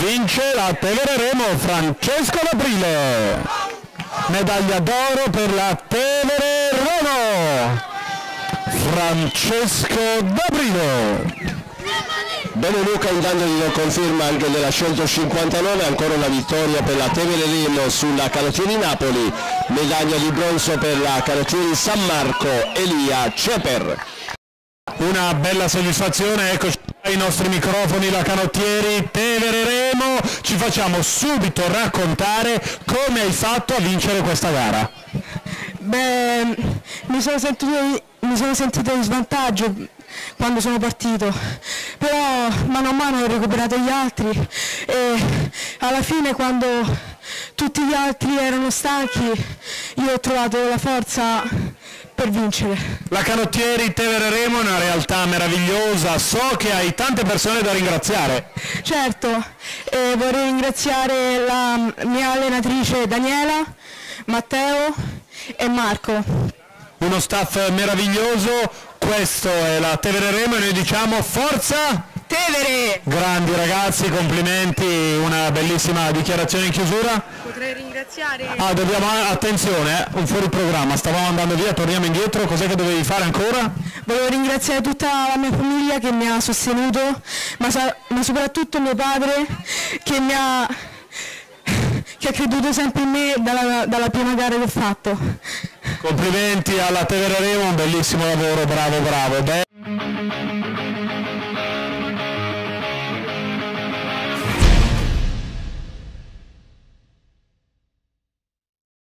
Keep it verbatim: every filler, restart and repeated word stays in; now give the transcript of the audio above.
vince la Tevere Remo Francesco D'Aprile, medaglia d'oro per la Tevere Remo Francesco D'Aprile. Bene Luca, intanto ti do conferma anche della centocinquantanove, ancora una vittoria per la Tevere Remo sulla Canottieri Napoli, medaglia di bronzo per la Canottieri San Marco Elia Ceper. Una bella soddisfazione, eccoci ai nostri microfoni la Canottieri Tevere Remo, ci facciamo subito raccontare come hai fatto a vincere questa gara. Beh, mi sono sentito, mi sono sentito in svantaggio quando sono partito, però mano a mano ho recuperato gli altri e alla fine, quando tutti gli altri erano stanchi, io ho trovato la forza per vincere. La Canottieri Tevere Remo è una realtà meravigliosa, so che hai tante persone da ringraziare. Certo, eh, vorrei ringraziare la mia allenatrice Daniela, Matteo e Marco. Uno staff meraviglioso, questo è la Tevere Remo e noi diciamo forza Tevere! Grandi ragazzi, complimenti, una bellissima dichiarazione in chiusura. Potrei ringraziare... Ah, dobbiamo, attenzione, eh, un fuori programma, stavamo andando via, torniamo indietro, cos'è che dovevi fare ancora? Volevo ringraziare tutta la mia famiglia che mi ha sostenuto, ma, ma soprattutto mio padre che mi ha, che ha creduto sempre in me dalla, dalla prima gara che ho fatto. Complimenti alla Tevere Remo, un bellissimo lavoro, bravo bravo.